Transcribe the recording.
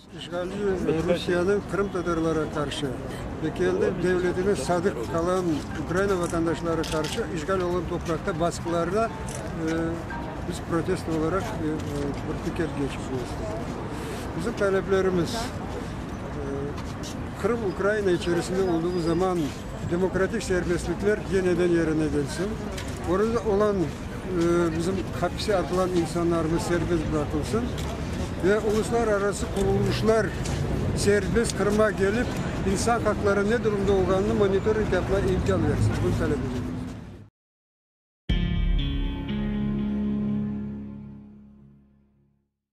İşgalci Rusya'nın Kırım Tatarlara karşı ve kendi devletine sadık kalan Ukrayna vatandaşları karşı işgal olan toprakta baskılarda biz protesto olarak bir piket geçiriyoruz. Bizim taleplerimiz Kırım Ukrayna içerisinde olduğu zaman demokratik serbestlikler yeniden yerine gelsin. Orada olan bizim hapse atılan insanlarımız serbest bırakılsın ve uluslararası kuruluşlar serbest Kırım'a gelip insan hakları ne durumda olduğunu monitoring yapma imkan versin. Bunu talep ediyoruz.